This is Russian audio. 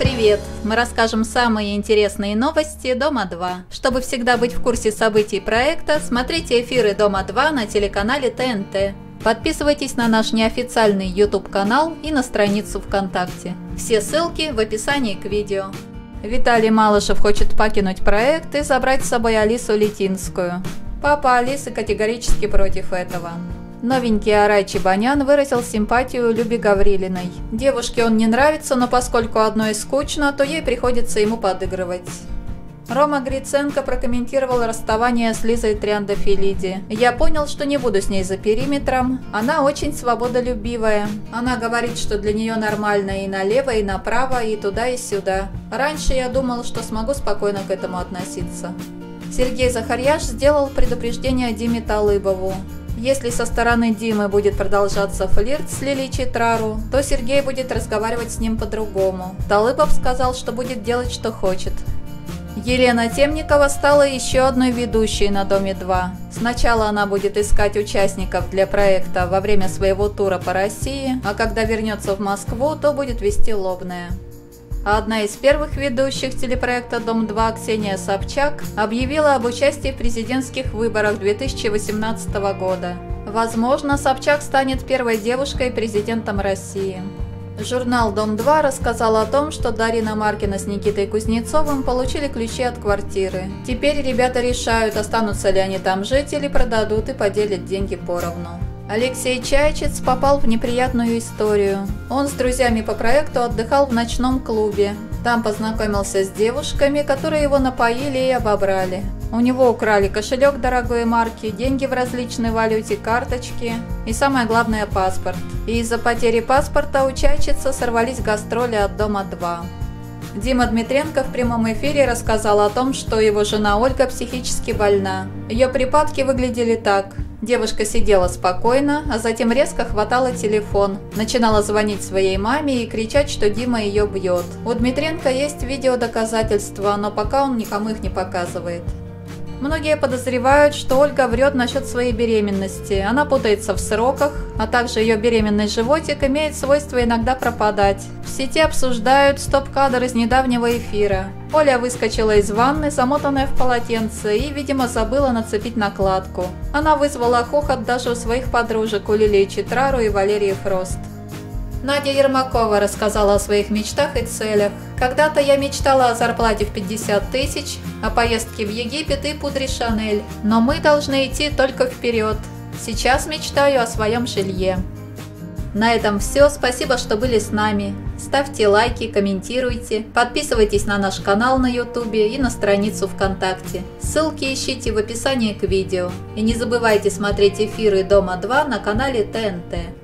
Привет! Мы расскажем самые интересные новости Дома-2. Чтобы всегда быть в курсе событий проекта, смотрите эфиры Дома-2 на телеканале ТНТ. Подписывайтесь на наш неофициальный YouTube-канал и на страницу ВКонтакте. Все ссылки в описании к видео. Виталий Малышев хочет покинуть проект и забрать с собой Алису Литинскую. Папа Алисы категорически против этого. Новенький Арай Чебанян выразил симпатию Любе Гаврилиной. Девушке он не нравится, но поскольку одной скучно, то ей приходится ему подыгрывать. Рома Гриценко прокомментировал расставание с Лизой Триандафилиди. «Я понял, что не буду с ней за периметром. Она очень свободолюбивая. Она говорит, что для нее нормально и налево, и направо, и туда, и сюда. Раньше я думал, что смогу спокойно к этому относиться». Сергей Захарьяш сделал предупреждение Диме Талыбову. Если со стороны Димы будет продолжаться флирт с Лили Читрару, то Сергей будет разговаривать с ним по-другому. Талыбов сказал, что будет делать, что хочет. Елена Темникова стала еще одной ведущей на Доме-2. Сначала она будет искать участников для проекта во время своего тура по России, а когда вернется в Москву, то будет вести Лобное. А одна из первых ведущих телепроекта «Дом-2» Ксения Собчак объявила об участии в президентских выборах 2018 года. Возможно, Собчак станет первой девушкой-президентом России. Журнал «Дом-2» рассказал о том, что Дарина Маркина с Никитой Кузнецовым получили ключи от квартиры. Теперь ребята решают, останутся ли они там жить или продадут и поделят деньги поровну. Алексей Чайчиц попал в неприятную историю. Он с друзьями по проекту отдыхал в ночном клубе. Там познакомился с девушками, которые его напоили и обобрали. У него украли кошелек дорогой марки, деньги в различной валюте, карточки и, самое главное, паспорт. И из-за потери паспорта у Чайчица сорвались гастроли от Дома-2. Дима Дмитренко в прямом эфире рассказал о том, что его жена Ольга психически больна. Ее припадки выглядели так. Девушка сидела спокойно, а затем резко хватала телефон, начинала звонить своей маме и кричать, что Дима ее бьет. У Дмитренко есть видеодоказательства, но пока он никому их не показывает. Многие подозревают, что Ольга врет насчет своей беременности. Она путается в сроках, а также ее беременный животик имеет свойство иногда пропадать. В сети обсуждают стоп-кадр из недавнего эфира. Оля выскочила из ванны, замотанная в полотенце, и, видимо, забыла нацепить накладку. Она вызвала хохот даже у своих подружек, у Лилии Читрару и Валерии Фрост. Надя Ермакова рассказала о своих мечтах и целях. «Когда-то я мечтала о зарплате в 50 тысяч, о поездке в Египет и пудре Шанель. Но мы должны идти только вперед. Сейчас мечтаю о своем жилье». На этом все. Спасибо, что были с нами. Ставьте лайки, комментируйте, подписывайтесь на наш канал на YouTube и на страницу ВКонтакте. Ссылки ищите в описании к видео. И не забывайте смотреть эфиры Дома-2 на канале ТНТ.